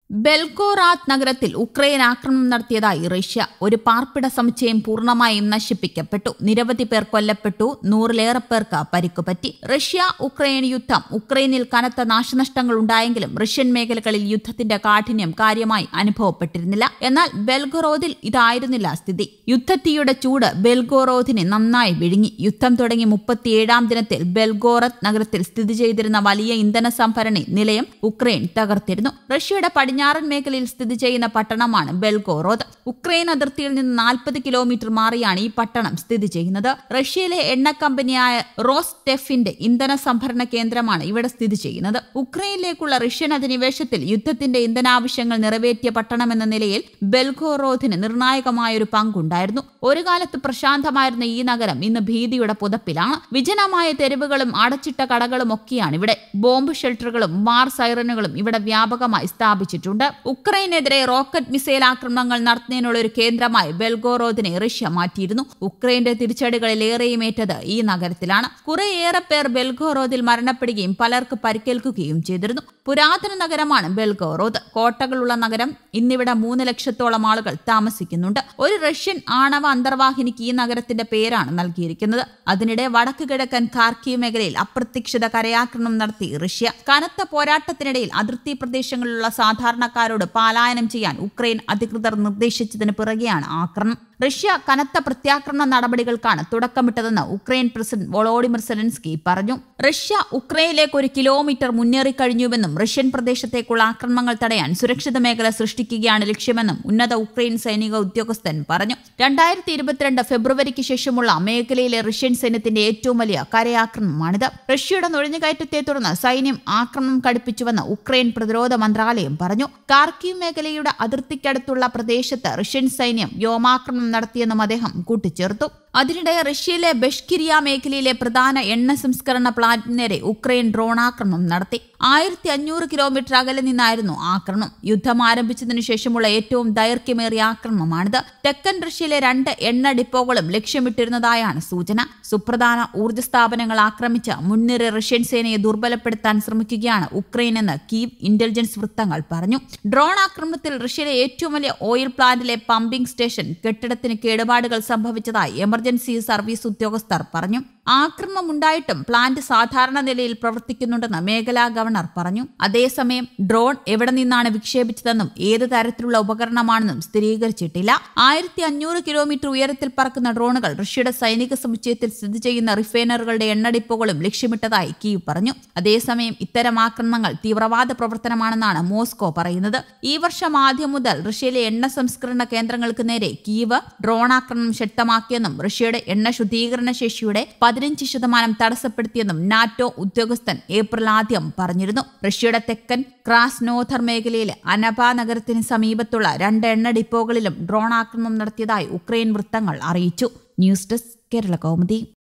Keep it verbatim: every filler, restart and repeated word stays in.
ബെൽഗോറാദ് നഗരത്തിൽ ഉക്രൈൻ ആക്രമണം നടത്തിയതായി റഷ്യ. ഒരു പാർപ്പിട സമുച്ചയം പൂർണ്ണമായും നശിപ്പിക്കപ്പെട്ടു. നിരവധി പേർ കൊല്ലപ്പെട്ടു. നൂറിലേറെ പേർക്ക് പരിക്കുപറ്റി. റഷ്യ ഉക്രൈൻ യുദ്ധം ഉക്രൈനിൽ കനത്ത നാശനഷ്ടങ്ങൾ ഉണ്ടായെങ്കിലും റഷ്യൻ മേഖലകളിൽ യുദ്ധത്തിന്റെ കാഠിന്യം കാര്യമായി അനുഭവപ്പെട്ടിരുന്നില്ല. എന്നാൽ ബെൽഗോറോദിൽ ഇതായിരുന്നില്ല സ്ഥിതി. യുദ്ധത്തീയുടെ ചൂട് ബെൽഗോറോദിനെ നന്നായി വിഴുങ്ങി. യുദ്ധം തുടങ്ങി മുപ്പത്തിയേഴാം ദിനത്തിൽ ബെൽഗോറദ് നഗരത്തിൽ സ്ഥിതി ചെയ്തിരുന്ന വലിയ ഇന്ധന സംഭരണി നിലയം ഉക്രൈൻ തകർത്തിരുന്നു. റഷ്യയുടെ പടിഞ്ഞാറൻ മേഖലയിൽ സ്ഥിതി ചെയ്യുന്ന പട്ടണമാണ് ബെൽഗോറോദ്. ഉക്രൈൻ അതിർത്തിയിൽ നിന്ന് നാൽപ്പത് കിലോമീറ്റർ മാറിയാണ് ഈ പട്ടണം സ്ഥിതി ചെയ്യുന്നത്. റഷ്യയിലെ എണ്ണ കമ്പനിയായ റോസ്ടെഫിന്റെ ഇന്ധന സംഭരണ കേന്ദ്രമാണ് ഇവിടെ സ്ഥിതി ചെയ്യുന്നത്. ഉക്രൈനിലേക്കുള്ള റഷ്യൻ അധിനിവേശത്തിൽ യുദ്ധത്തിന്റെ ഇന്ധനാവശ്യങ്ങൾ നിറവേറ്റിയ പട്ടണമെന്ന നിലയിൽ ബെൽഗോറോദിന് നിർണായകമായൊരു പങ്കുണ്ടായിരുന്നു. ഒരു കാലത്ത് പ്രശാന്തമായിരുന്ന ഈ നഗരം ഇന്ന് ഭീതിയുടെ പുതപ്പിലാണ്. വിജനമായ തെരുവുകളും അടച്ചിട്ട കടകളും ഒക്കെയാണ് ഇവിടെ. ബോംബ് ഷെൽട്ടറുകളും വാർ സൈറനുകളും ഇവിടെ വ്യാപകമായി സ്ഥാപിച്ചിട്ടുണ്ട്. ഉക്രൈനെതിരെ റോക്കറ്റ് മിസൈൽ ആക്രമണങ്ങൾ നടത്തുന്നതിനുള്ള ഒരു കേന്ദ്രമായി ബെൽഗോറോദിനെ റഷ്യ മാറ്റിയിരുന്നു. ഉക്രൈന്റെ തിരിച്ചടികളിൽ ഏറെയും ഏറ്റത് ഈ നഗരത്തിലാണ്. കുറേയേറെ പേർ ബെൽഗോറോദിൽ മരണപ്പെടുകയും പലർക്ക് പരിക്കേൽക്കുകയും ചെയ്തിരുന്നു. പുരാതന നഗരമാണ് ബെൽഗോറോദ്. കോട്ടകളുള്ള നഗരം. ഇന്നിവിടെ മൂന്ന് ലക്ഷത്തോളം ആളുകൾ താമസിക്കുന്നുണ്ട്. ഒരു റഷ്യൻ ആണവ അന്തർവാഹിനിക്ക് ഈ നഗരത്തിന്റെ പേരാണ് നൽകിയിരിക്കുന്നത്. അതിനിടെ വടക്ക് കിഴക്കൻ ഖാർക്കീവ് മേഖലയിൽ അപ്രതീക്ഷിത കരയാക്രമണം നടത്തി റഷ്യ. കനത്ത പോരാട്ടത്തിനിടയിൽ അതിർത്തി പ്രദേശങ്ങളിലുള്ള സാധാരണക്കാരോട് പലായനം ചെയ്യാൻ ഉക്രൈൻ അധികൃതർ നിർദ്ദേശിച്ചതിന് പിറകെയാണ് ആക്രമണം. റഷ്യ കനത്ത പ്രത്യാക്രമണ നടപടികൾക്കാണ് തുടക്കമിട്ടതെന്ന് ഉക്രൈൻ പ്രസിഡന്റ് വോളോഡിമിർ സെലൻസ്കി പറഞ്ഞു. റഷ്യ ഉക്രൈനിലേക്ക് ഒരു കിലോമീറ്റർ മുന്നേറിക്കഴിഞ്ഞുവെന്നും റഷ്യൻ പ്രദേശത്തേക്കുള്ള ആക്രമണങ്ങൾ തടയാൻ സുരക്ഷിത മേഖല സൃഷ്ടിക്കുകയാണ് ലക്ഷ്യമെന്നും ഉന്നത ഉക്രൈൻ സൈനിക ഉദ്യോഗസ്ഥൻ പറഞ്ഞു. രണ്ടായിരത്തി ഇരുപത്തിരണ്ട് ഫെബ്രുവരിക്ക് ശേഷമുള്ള മേഖലയിലെ റഷ്യൻ സൈന്യത്തിന്റെ ഏറ്റവും വലിയ കരയാക്രമണമാണിത്. റഷ്യയുടെ നുഴഞ്ഞുകയറ്റത്തെ തുടർന്ന് സൈന്യം ആക്രമണം കടുപ്പിച്ചുവെന്ന് ഉക്രൈൻ പ്രതിരോധ മന്ത്രാലയം പറഞ്ഞു. ഖാർക്കീവ് മേഖലയുടെ അതിർത്തിക്കടുത്തുള്ള പ്രദേശത്ത് റഷ്യൻ സൈന്യം വ്യോമാക്രമണം നടത്തിയെന്നും അദ്ദേഹം കൂട്ടിച്ചേർത്തു. അതിനിടെ റഷ്യയിലെ ബെഷ്കിരിയ മേഖലയിലെ പ്രധാന എണ്ണ സംസ്കരണ പ്ലാന്റിന് നേരെ ഉക്രൈൻ ഡ്രോൺ ആക്രമണം നടത്തി. ആയിരത്തി അഞ്ഞൂറ് കിലോമീറ്റർ അകലെ നിന്നായിരുന്നു ആക്രമണം. യുദ്ധം ആരംഭിച്ചതിനു ശേഷമുള്ള ഏറ്റവും ദൈർഘ്യമേറിയ ആക്രമണമാണിത്. തെക്കൻ റഷ്യയിലെ രണ്ട് എണ്ണ ഡിപ്പോകളും ലക്ഷ്യമിട്ടിരുന്നതായാണ് സൂചന. സുപ്രധാന ഊർജ്ജ സ്ഥാപനങ്ങൾ ആക്രമിച്ച് മുൻനിര റഷ്യൻ സേനയെ ദുർബലപ്പെടുത്താൻ ശ്രമിക്കുകയാണ് ഉക്രൈൻ എന്ന് കീവ് ഇന്റലിജൻസ് വൃത്തങ്ങൾ പറഞ്ഞു. ഡ്രോൺ ആക്രമണത്തിൽ റഷ്യയിലെ ഏറ്റവും വലിയ ഓയിൽ പ്ലാന്റിലെ പമ്പിംഗ് സ്റ്റേഷൻ കെട്ടിടത്തിന് കേടുപാടുകൾ സംഭവിച്ചതായി എമർജൻസി സർവീസ് ഉദ്യോഗസ്ഥർ പറഞ്ഞു. ആക്രമണം ഉണ്ടായിട്ടും പ്ലാന്റ് സാധാരണ നിലയിൽ പ്രവർത്തിക്കുന്നുണ്ടെന്ന് മേഖലാ ഗവർണർ പറഞ്ഞു. അതേസമയം ഡ്രോൺ എവിടെ നിന്നാണ് വിക്ഷേപിച്ചതെന്നും ഏത് തരത്തിലുള്ള ഉപകരണമാണെന്നും സ്ഥിരീകരിച്ചിട്ടില്ല. ആയിരത്തി അഞ്ഞൂറ് കിലോമീറ്റർ ഉയരത്തിൽ പറക്കുന്ന ഡ്രോണുകൾ റഷ്യയുടെ സൈനിക സമുച്ചയത്തിൽ സ്ഥിതി ചെയ്യുന്ന റിഫൈനറുകളുടെ എണ്ണ ഡിപ്പോകളും ലക്ഷ്യമിട്ടതായി കീവ് പറഞ്ഞു. അതേസമയം ഇത്തരം ആക്രമണങ്ങൾ തീവ്രവാദ പ്രവർത്തനമാണെന്നാണ് മോസ്കോ പറയുന്നത്. ഈ വർഷം ആദ്യം മുതൽ റഷ്യയിലെ എണ്ണ സംസ്കരണ കേന്ദ്രങ്ങൾക്ക് നേരെ കീവ് ഡ്രോൺ ആക്രമണം ശക്തമാക്കിയെന്നും റഷ്യയുടെ എണ്ണ ശുദ്ധീകരണ ശേഷിയുടെ പതിനഞ്ച് ശതമാനം തടസ്സപ്പെടുത്തിയെന്നും നാറ്റോ ഉദ്യോഗസ്ഥൻ ഏപ്രിൽ ആദ്യം പറഞ്ഞിരുന്നു. റഷ്യയുടെ തെക്കൻ ക്രാസ്നോദർ മേഖലയിലെ അനബ നഗരത്തിന് സമീപത്തുള്ള രണ്ട് എണ്ണ ഡിപ്പോകളിലും ഡ്രോൺ ആക്രമണം നടത്തിയതായി ഉക്രൈൻ വൃത്തങ്ങൾ അറിയിച്ചു. News desk Kerala Kaumudi.